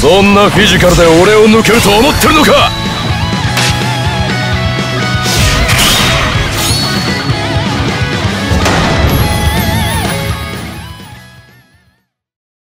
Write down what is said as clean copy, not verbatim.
そんなフィジカルで俺を抜けると思ってるのか。